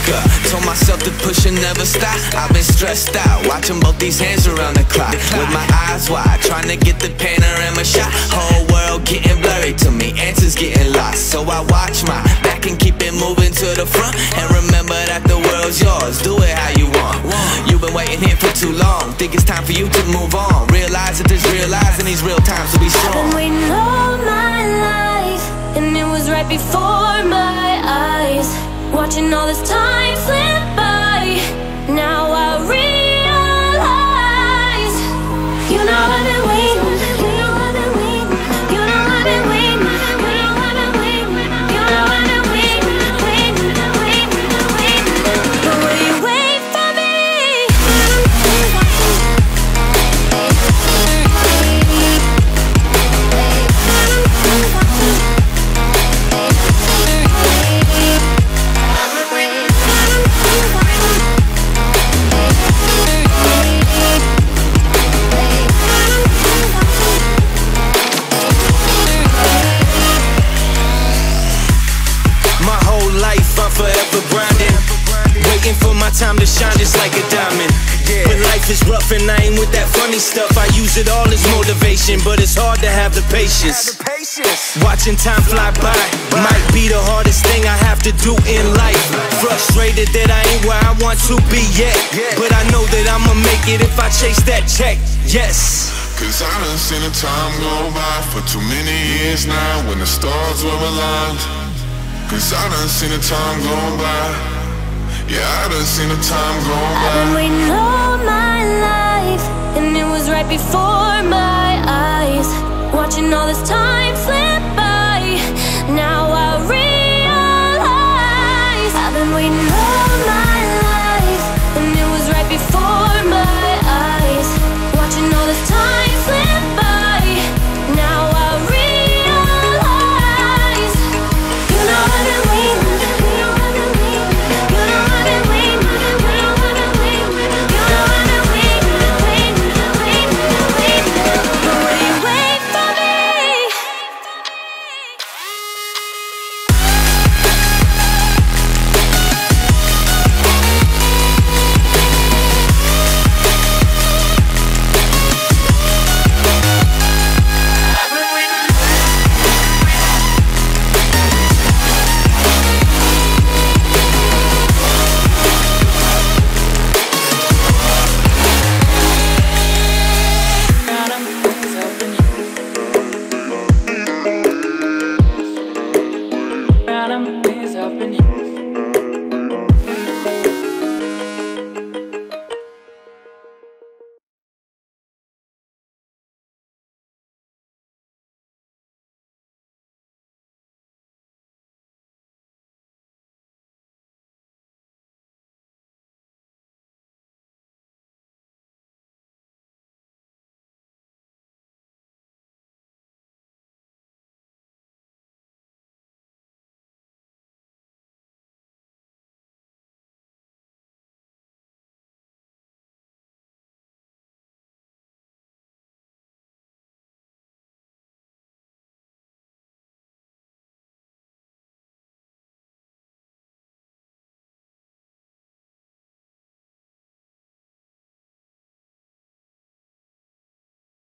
up. Told myself to push and never stop. I've been stressed out, watching both these hands around the clock. With my eyes wide, trying to get the panorama shot. Whole world getting blurry to me, answers getting lost. So I watch my back and keep it moving to the front. And remember that the world's yours, do it how you want. You've been waiting here for too long, think it's time for you to move on. Realize that there's real lies in these real times to be strong. I've been waiting all my life, and it was right before my eyes, watching all this time slip by. Now I realize, you know I've been waiting. You know I've been waiting. You know I've been waiting. You know I've been waiting, waiting. But will you wait for me? I'm forever grinding, waiting for my time to shine just like a diamond. When life is rough and I ain't with that funny stuff, I use it all as motivation, but it's hard to have the patience. Watching time fly by might be the hardest thing I have to do in life. Frustrated that I ain't where I want to be yet, but I know that I'ma make it if I chase that check, yes. Cause I done seen the time go by for too many years now when the stars were aligned. Cause I done seen the time go by. Yeah, I done seen the time go by. I've been waiting